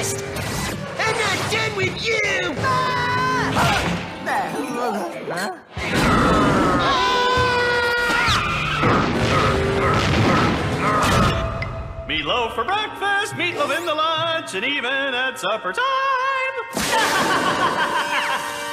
fast! I'm not done with you! Meatloaf for breakfast, meatloaf in the lunch, and even at supper time!